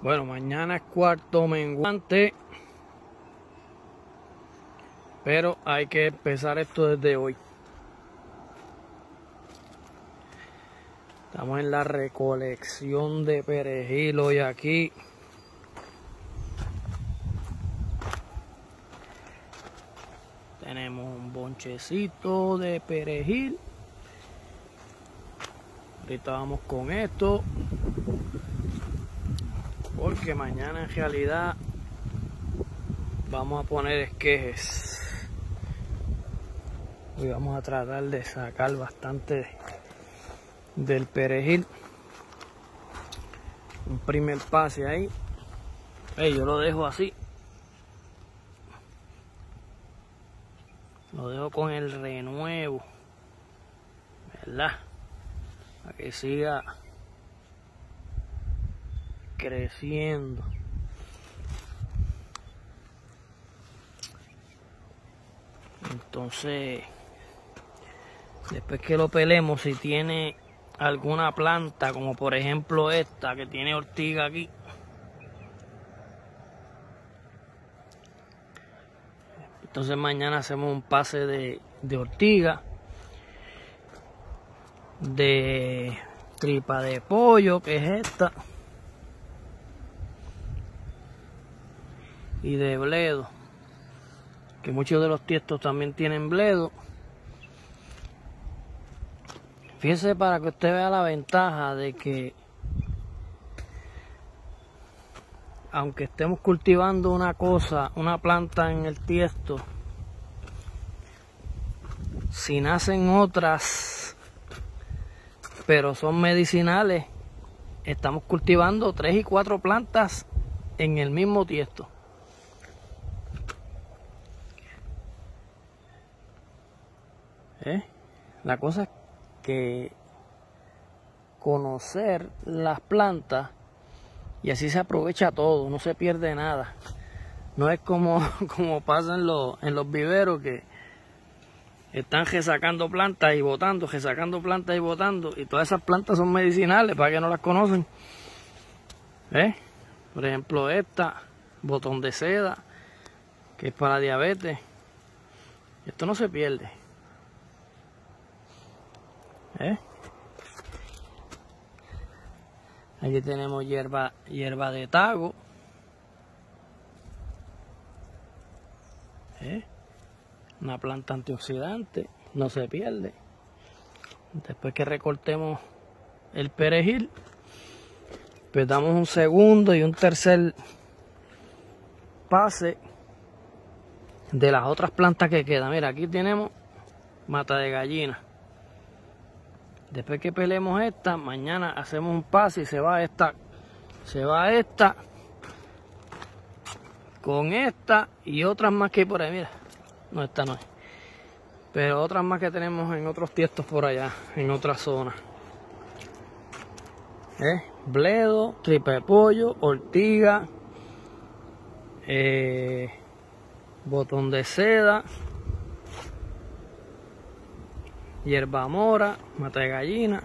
Bueno, mañana es cuarto menguante, pero hay que empezar esto desde hoy. Estamos en la recolección de perejil hoy aquí. Tenemos un bonchecito de perejil. Ahorita vamos con esto, porque mañana en realidad vamos a poner esquejes. Hoy vamos a tratar de sacar bastante del perejil. Un primer pase ahí. Yo lo dejo así. Lo dejo con el renuevo, ¿verdad? Para que siga creciendo. Entonces, después que lo pelemos, si tiene alguna planta, como por ejemplo esta que tiene ortiga aquí, entonces mañana hacemos un pase de ortiga, de tripa de pollo, que es esta, y de bledo, que muchos de los tiestos también tienen bledo. Fíjese, para que usted vea la ventaja de que aunque estemos cultivando una cosa, una planta en el tiesto, si nacen otras pero son medicinales, estamos cultivando 3 y 4 plantas en el mismo tiesto. La cosa es que conocer las plantas, y así se aprovecha todo, no se pierde nada. No es como pasa en los viveros, que están resacando plantas y botando, resacando plantas y botando, y todas esas plantas son medicinales, para que no las conocen. Por ejemplo esta, botón de seda, que es para diabetes. Esto no se pierde. Aquí tenemos hierba de tago. Una planta antioxidante, no se pierde. Después que recortemos el perejil, pues damos un segundo y un tercer pase de las otras plantas que quedan. Mira, aquí tenemos mata de gallina. Después que pelemos esta, mañana hacemos un pase y se va esta con esta y otras más que hay por ahí. Mira, no, esta no es, pero otras más que tenemos en otros tiestos por allá, en otras zonas. Bledo, tripa de pollo, ortiga, botón de seda, hierba mora, mata de gallina.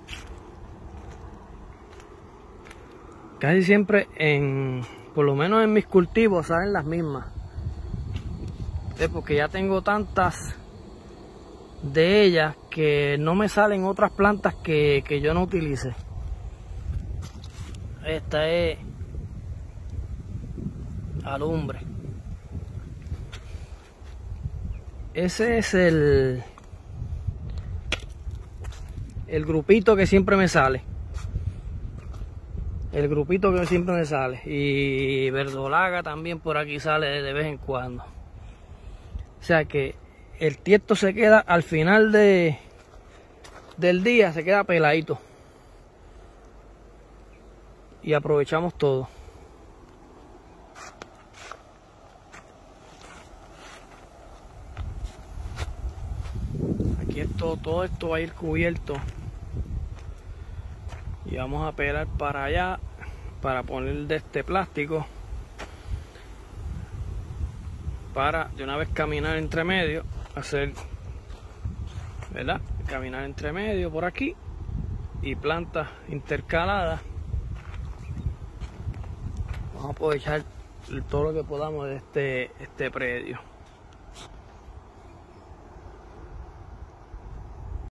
Casi siempre, por lo menos en mis cultivos, salen las mismas. Porque ya tengo tantas de ellas que no me salen otras plantas que yo no utilice. Esta es alumbre. Ese es el grupito que siempre me sale. El grupito que siempre me sale. Y verdolaga también por aquí sale de vez en cuando. O sea que el tiesto se queda al final del día, se queda peladito. Y aprovechamos todo. Aquí todo esto va a ir cubierto. Y vamos a pelar para allá para poner de este plástico, para de una vez caminar entre medio, hacer, ¿verdad? Caminar entre medio por aquí y plantas intercaladas vamos a aprovechar todo lo que podamos de este predio.